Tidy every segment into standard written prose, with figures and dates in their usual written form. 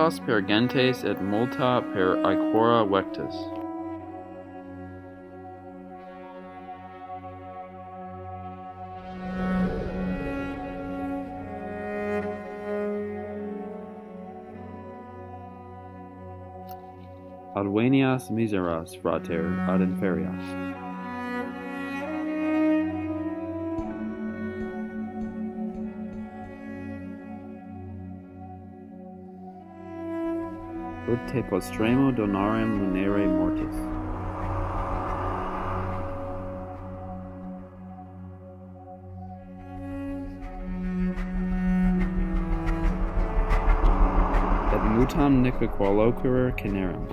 Ferias per gentes et multa per aequora vectus. Ad venias miseras, frater, ad inferias. Ut te postremo donarem lunere mortis. Et mutam neque qualoquer canerem.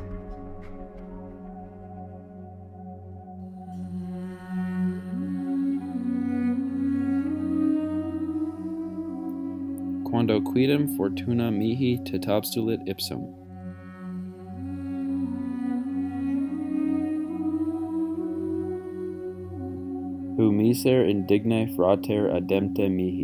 Quando quidem fortuna mihi tetabstulit ipsum. Hu miser indigne frater adempte mihi.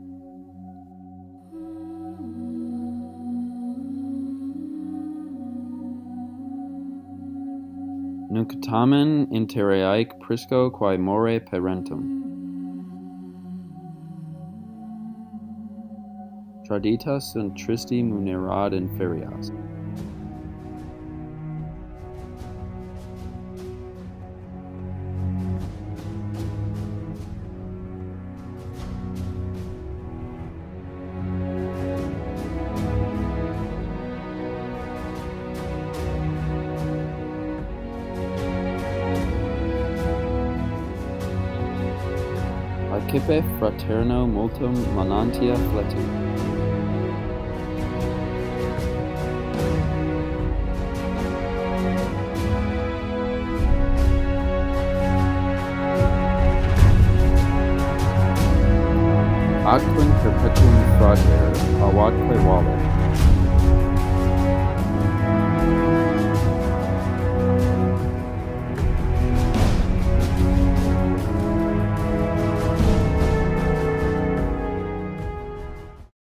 Nunc tamen intereaec prisco quae more parentum. Traditas sunt tristi munerad inferias. Accipe fraterno multum manantia fletu. Aquin perpetuum frater, avatque vale.